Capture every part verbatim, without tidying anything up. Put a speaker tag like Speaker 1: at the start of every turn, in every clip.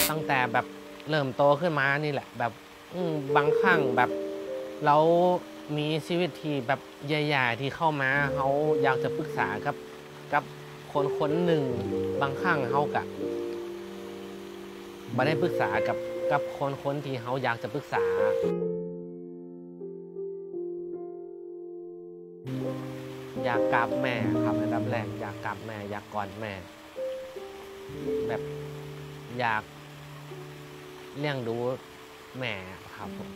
Speaker 1: ตั้งแต่แบบเริ่มโตขึ้นมานี่แหละแบบบางครั้งแบบเรามีชีวิตที่แบบใหญ่ๆที่เข้ามาเขาอยากจะปรึกษากับกับคนคนหนึ่งบางครั้งเขากะไม่ได้ปรึกษากับกับคนคนที่เขาอยากจะปรึกษาอยากกราบแม่ครับอันดับแรกอยากกราบแม่อยากกอดแม่แบบอยากเลี้ยงดูแม่ครับผม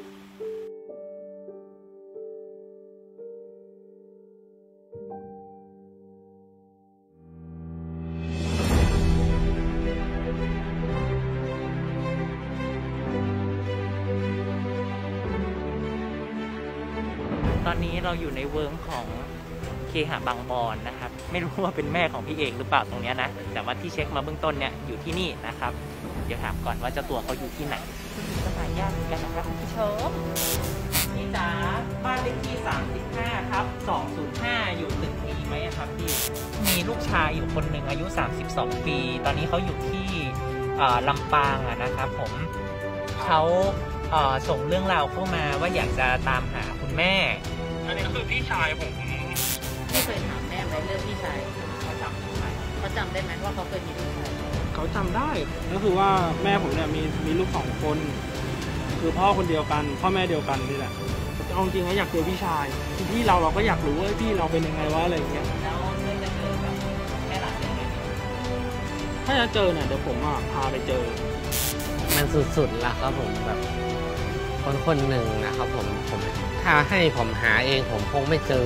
Speaker 2: ตอนนี้เราอยู่ในเวิร์กของเคหะบางบอนนะครับไม่รู้ว่าเป็นแม่ของพี่เอกหรือเปล่าตรงนี้นะแต่ว่าที่เช็คมาเบื้องต้นเนี่ยอยู่ที่นี่นะครับเดี๋ยวถามก่อนว่าเจ้าตัวเขาอยู่ที่ไหนก็หายากกันนะครับคุณผู้ชมพี่จ๋าบ้านเลขที่สามสิบห้าครับสองศูนย์ห้าอยู่ตึกนี้ไหมครับพี่มีลูกชายอยู่คนหนึ่งอายุสามสิบสองปีตอนนี้เขาอยู่ที่ลำปางนะครับผมเขาส่งเรื่องราวเข้ามาว่าอยากจะตามหาคุณแม่
Speaker 3: อันนี้คือพี่ชายผม
Speaker 4: ไม่เคยถามแม่ไหมเรื่องพี่ชายเขาจำได้เขาจำได้ไหมว่าเขาเคยมีลูกชาย
Speaker 3: เขาจำได้ก็คือว่าแม่ผมเนี่ยมีมีลูกสองคนคือพ่อคนเดียวกันพ่อแม่เดียวกันนี่แหละเอาจริงๆอยากเจอพี่ชายพี่เราเราก็อยากรู้ว่าพี่เราเป็นยังไงวะอะไรอย่างเงี้ย
Speaker 2: แล้วเมื่อจะเจอกับแม่หลานยังไง
Speaker 3: ถ้าจะเจอเนี่ยเดี๋ยวผมอ่ะพาไปเจอ
Speaker 1: มันสุดๆแล้วครับผมแบบคนคนหนึ่งนะครับผมผมถ้าให้ผมหาเองผมคงไม่เจอ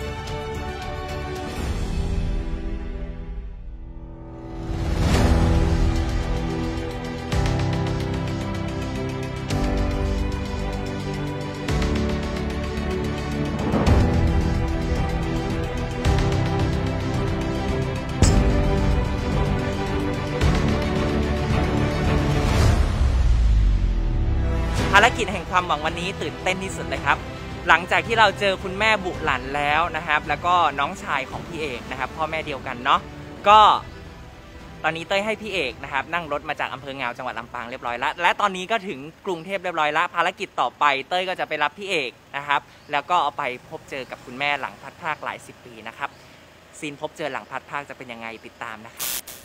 Speaker 2: ภารกิจแห่งความหวังวันนี้ตื่นเต้นที่สุดเลยครับหลังจากที่เราเจอคุณแม่บุหลันแล้วนะครับแล้วก็น้องชายของพี่เอกนะครับพ่อแม่เดียวกันเนาะก็ตอนนี้เต้ยให้พี่เอกนะครับนั่งรถมาจากอำเภองาวจังหวัดลำปางเรียบร้อยแล้วและตอนนี้ก็ถึงกรุงเทพเรียบร้อยแล้วภารกิจต่อไปเต้ยก็จะไปรับพี่เอกนะครับแล้วก็เอาไปพบเจอกับคุณแม่หลังพัดพรากหลายสิบปีนะครับซีนพบเจอหลังพัดพรากจะเป็นยังไงติดตามนะครับ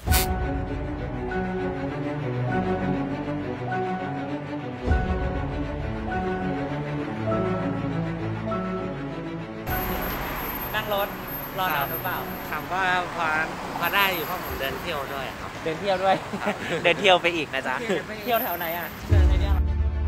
Speaker 2: นั่งรถรอนานหรือเปล่า
Speaker 1: ครับก็พอพอได้อยู่เพราะผมเดินเที่ยวด้วยครับ
Speaker 2: เดินเที่ยวด้วยเดินเที่ยวไปอีกนะจ๊ะเที่ยวแถวไหนอ่ะเดินในนี้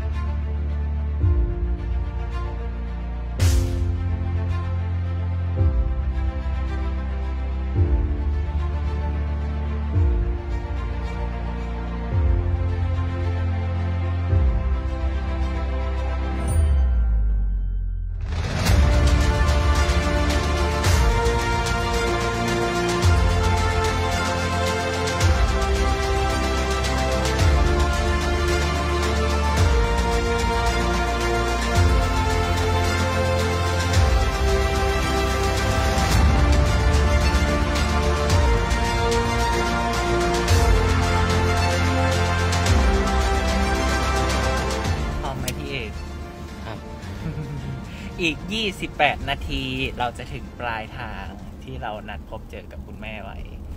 Speaker 2: อีกยี่สิบแปดนาทีเราจะถึงปลายทางที่เรานัดพบเจอกับคุณแม่ไว้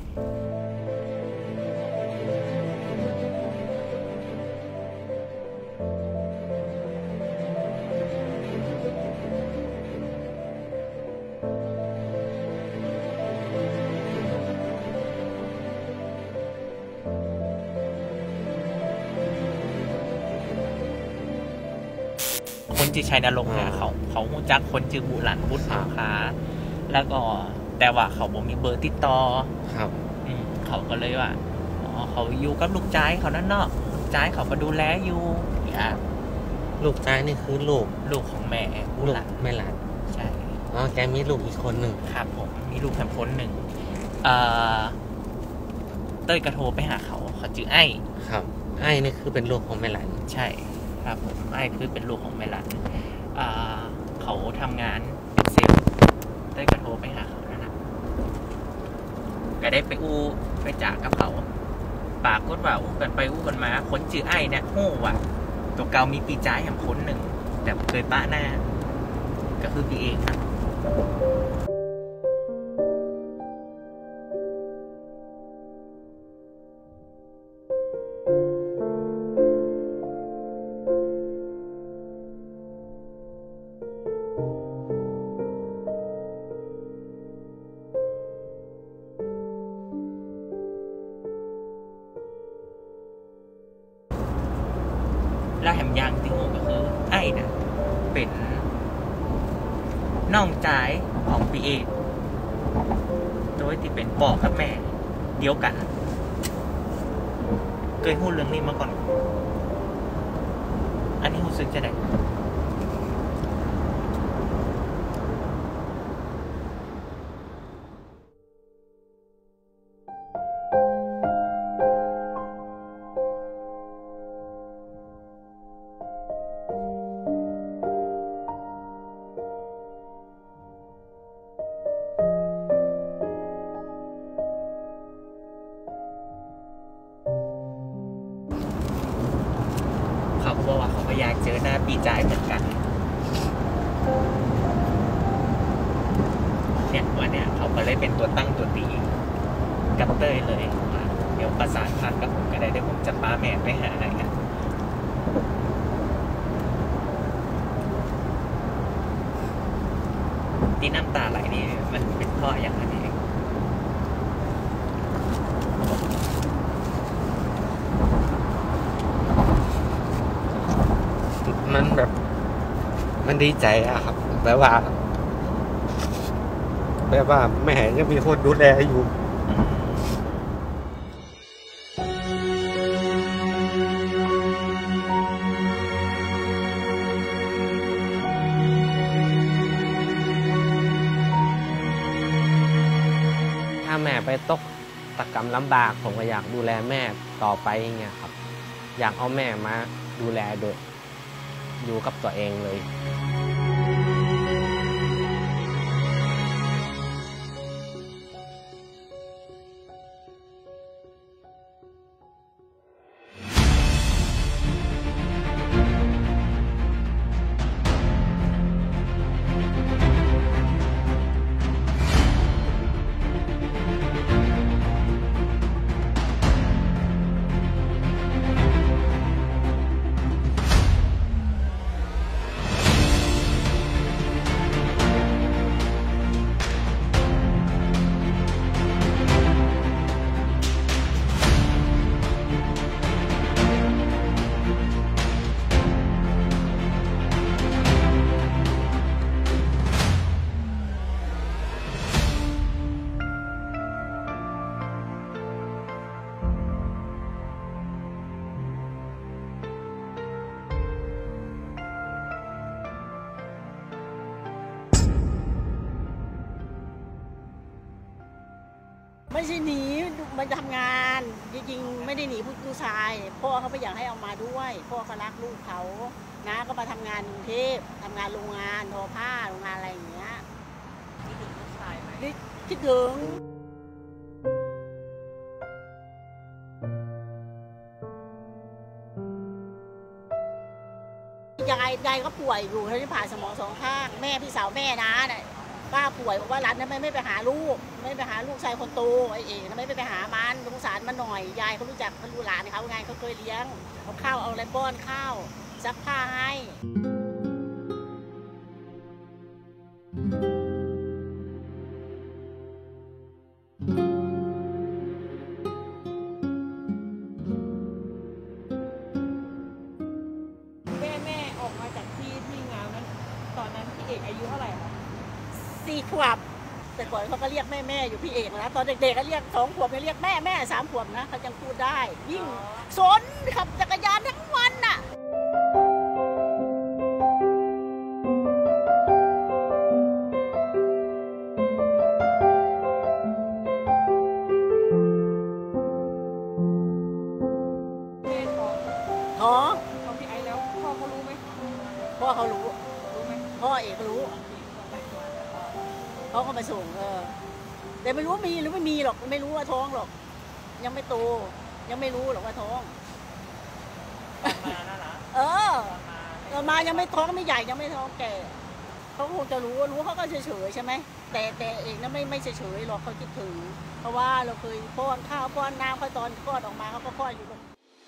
Speaker 2: คนจือชัยนรงค์หาเขาเขาหูจักคนจือบุหลันบุญหาค้าแล้วก็แต่ว่าเขาบ่มีเบอร์ติดต่อ
Speaker 1: ครับ
Speaker 2: เขาก็เลยว่าอ๋อเขาอยู่กับลูกจ้ายเขานั่นเนาะลูกจ้ายเขาก็ดูแลอยู่อ่ะ
Speaker 1: ลูกจ้ายนี่คือลูก
Speaker 2: ลูกของแม่บุหลัน
Speaker 1: แม่หลาน
Speaker 2: ใช่
Speaker 1: อ๋อแกมีลูกอีกคนหนึ่ง
Speaker 2: ครับผมมีลูกแค่คนหนึ่งเอ่อเต้ยกระโทรไปหาเขาเขาจือไอ้
Speaker 1: ครับไอ้นี่คือเป็นลูกของแม่หลาน
Speaker 2: ใช่ครับผมไอ้คือเป็นลูกของแม่หลานเขาทำงานเป็นเซลล์ได้กระโทรไปหาเขาแล้วนะก็ได้ไปอู้ไปจากกับเขาปากก็ว่าอู้กันไปอู้กันมาคนจื่อไอ้เนี่ยโอ้ว่ะตัวเกามีปีจ่ายอย่างคนหนึ่งแต่เคยป้าหน้าก็คือพี่เอกครับแล้วแหมยางติงโอก็คือไอ้น่ะเป็นน้องจายของพี่เอกโดยที่เป็นปอกับแม่เดียวกันเคยพูดเรื่องนี้มาก่อนอันนี้รู้สึกจะได้เขาก็บอกว่าเขาก็อยากเจอหน้าปีจ่ายเหมือนกันเนี่ยวันเนี้ยเขาก็เลยเป็นตัวตั้งตัวตีกับเต้ยเลยว่าเดี๋ยวประสานผ่านกับผมก็ได้เดี๋ยวผมจะป้าแม่ไปหาอะไรกันที่น้ำตาไหลนี่มันเป็นเพราะอย่างนั้นเอง
Speaker 1: มันแบบมันดีใจอะครับแบบว่าแบบว่าแม่ยังมีคนดูแลอยู่ถ้าแม่ไปตกตะกำลำบากผมก็อยากดูแลแม่ต่อไปอย่างเงี้ยครับอยากเอาแม่มาดูแลโดยอยู่กับตัวเองเลย
Speaker 5: ไม่ใช่หนีมันทำงานจริงๆไม่ได้หนีผู้ชายพ่อเขาไม่อยากให้เอามาด้วยพ่อเขารักลูกเขานะก็มาทำงานกรุงเทพทำงานโรงงานทอผ้าโรงงานอะไรอย่างเงี้ยคิดถึงผู้ชายไหมคิดถึงยายยายก็ป่วยอยู่เขาที่ผ่าสมองสองข้างแม่พี่สาวแม่นะเนี่ยป้าป่วยบอกว่าหลานทำไมไม่ไปหาลูกไม่ไปหาลูกชายคนโตไอ้เอ๋ทำไมไม่ไปหามันสงสารมันหน่อยยายเขารู้จักเขารู้หลานเขาไงเขาเคยเลี้ยงเอาข้าวเอาอะไรป้อนข้าวซักผ้าให้
Speaker 6: แม่แม่ออกมาจากที่ที่งานนั้นตอนนั้นพี่เอกอายุเท่าไหร่คะ
Speaker 5: สี่ขวบแต่ก่อนเขาก็เรียกแม่แม่อยู่พี่เอกนะตอนเด็กๆก็เรียกสองขวบเรียกแม่แม่สามขวบนะเขายังพูดได้ยิ่งสนขับจักรยานทั้งวันน่ะ
Speaker 6: แม่ท้อง
Speaker 5: ท้อง
Speaker 6: ท้องพี่ไอแล้วพ่อเขารู้ไหม
Speaker 5: พ่อเขารู้
Speaker 6: รู้ไหม
Speaker 5: พ่อเอกรู้เขาก็มาส่งเออแต่ไม่รู้มีหรือไม่มีหรอกไม่รู้ว่าท้องหรอกยังไม่โตยังไม่รู้หรอกว่าท้อง
Speaker 2: มาแล้วเหรอ
Speaker 5: เออตอนมายังไม่ท้องไม่ใหญ่ยังไม่ท้องแก่เขาคงจะรู้รู้เขาก็เฉยๆใช่ไหมแต่แต่เองนั้นไม่ไม่เฉยๆหรอกเขาคิดถึงเพราะว่าเราเคยป้อนข้าวป้อนน้ำเขาตอนคลอดออกมาเขาก็คลอดอยู่ตรง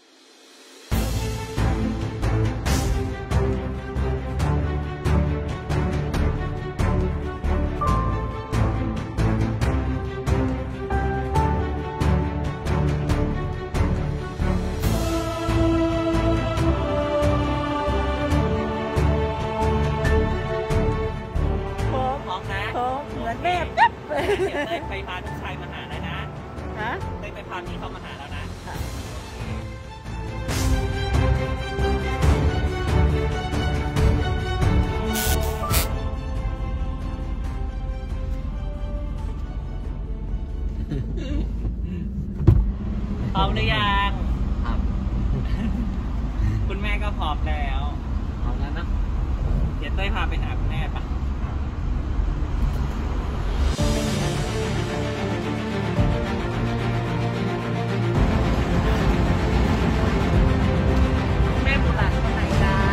Speaker 5: เหมือนแม่ปั๊บเลย
Speaker 2: เดี๋ยวเต้ยไปพาลูกชายมาหาแล้วนะ
Speaker 5: ฮะ
Speaker 2: เต้ยไปพาพี่เขามาหาแล้วนะพร้อมหรือยังครับ คุณแม่ก็พร้อมแล้วพร้อมแล้วนะเดี๋ยวเต้ยพาไปหาคุณแม่ปะแม่บุหลานคนไหนจ๊ะ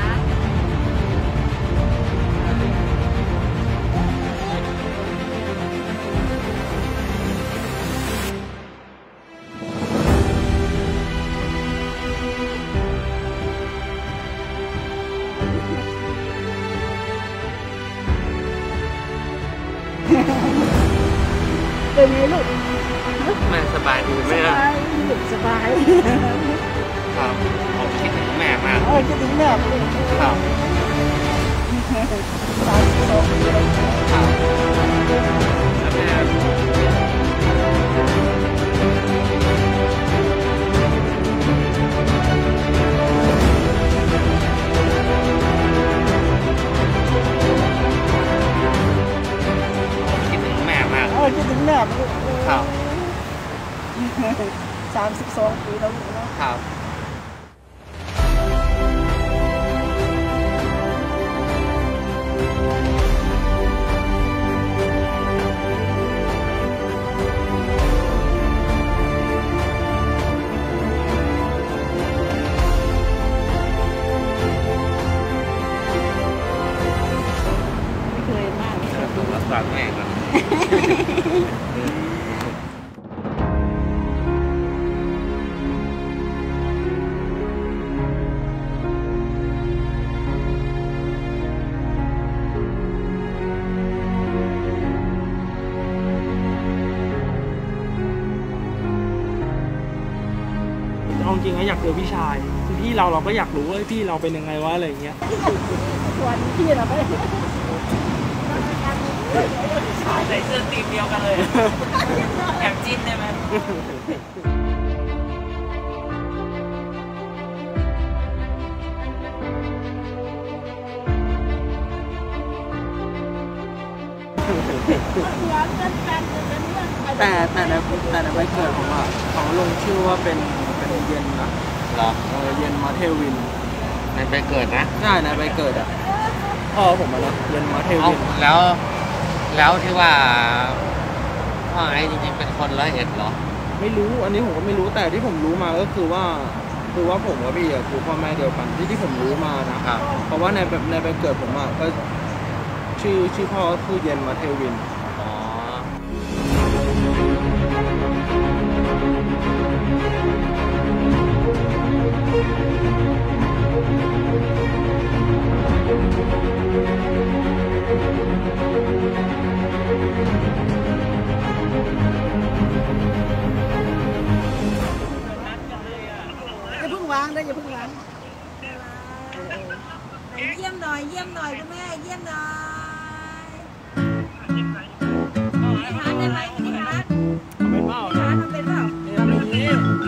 Speaker 5: เป็นไงลูก
Speaker 1: แม่สบายดีไหม
Speaker 5: ส
Speaker 1: ครับ
Speaker 5: บายลูกสบาย
Speaker 1: ครับผมคิดถึงแม่มาก
Speaker 5: เออคิดถึงแม่ลูก
Speaker 1: ครับ
Speaker 5: สามสิบสองปีแล้ว
Speaker 1: ครับแล้วแม่คิดถึงแม่มาก
Speaker 5: เออคิดถึงแม่ลูก
Speaker 1: ครับ
Speaker 5: สามสิบสองปีแล้วลูกเนาะ
Speaker 1: ครับ
Speaker 5: ไม่เคยมาก
Speaker 1: ต้องรักษาแม่ก่อน
Speaker 3: เอาจริงนะอยากเจอพี่ชายคือพี่เราเราก็อยากรู้ว่าพี่เราเป็นยังไงวะอะไรอย่างเงี้ย
Speaker 5: ส่วนพี่เราไป
Speaker 2: ใส่เสื้อทีมเดียวกันเลยแอบจิ้นได้ไหม
Speaker 3: แต่แต่ในแต่ในใบเกิดผมอ่ะเขาลงชื่อว่าเป็นเป็นเย็นนะ
Speaker 1: เหรอ
Speaker 3: เออเย็นมาเทวิน
Speaker 1: ในไปเกิดนะ
Speaker 3: ใช่ในใบเกิดอ่ะพ่อผมอะนะเย็นมาเท
Speaker 1: เอา
Speaker 3: วิน
Speaker 1: แล้ว แล้วที่ว่าพ่อไอ้จริงๆเป็นคนร้อยเอ็ดเหรอ
Speaker 3: ไม่รู้อันนี้ผมก็ไม่รู้แต่ที่ผมรู้มาก็คือว่าคือว่าผมกับพี่อ่ะคือพ่อแม่เดียวกันที่ที่ผมรู้มานะครับ เพราะว่าในแบบในใบเกิดผมอ่ะก็ชื่อชื่อพ่อคือเย็นมาเทวิน
Speaker 1: อ๋อ
Speaker 5: อย่าเพิ่งวางนะอย่าเพิ่งวาง
Speaker 6: เยี่ยมหน่อยเยี่ยมหน่อยคุณแม่เยี่ยมหน่อยนิทานได้ไหมนิทาน
Speaker 3: ไม่เป้า
Speaker 6: นิทานมันเป็นเปล่า
Speaker 3: เนี่ยแบบนี้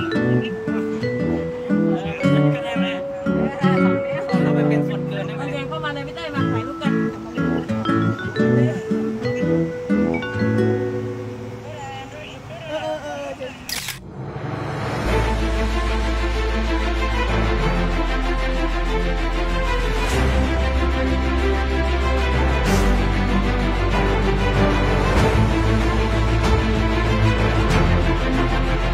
Speaker 2: ก็ได้ไหมเราไปเป็นส่วนเกินได้ไหม
Speaker 6: เอาแดงเข้ามาเลยไม่ได้มาถ่ายรูปกัน
Speaker 5: เออเออเออจะ
Speaker 1: เ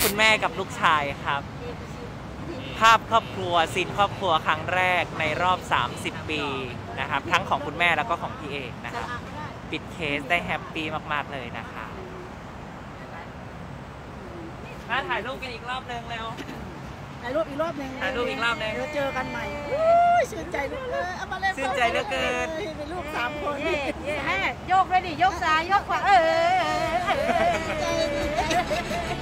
Speaker 2: คุณแม่กับลูกชายครับ ภาพครอบครัวซีนครอบครัวครั้งแรกในรอบสามสิบปีนะครับทั้งของคุณแม่แล้วก็ของพี่เอกนะครับปิดเคสได้แฮปปี้มากๆเลยนะคะมาถ่ายรูปกันอีกรอบนึงแล้ว
Speaker 5: ถ่ายรูปอีกรอบหนึ่ง
Speaker 2: ถ่ายรูปอีกรอบหนึ่ง
Speaker 5: เดี๋ยวเจอกันใหม่ชื่นใจเหลือเกินเอามาเล่น
Speaker 2: ชื่นใจเหลือเกิน
Speaker 5: เป็นลูกสามคน
Speaker 4: แม่โยกด้วยดิโยกซ้ายโยกขวาเออ
Speaker 5: ใจดีใจ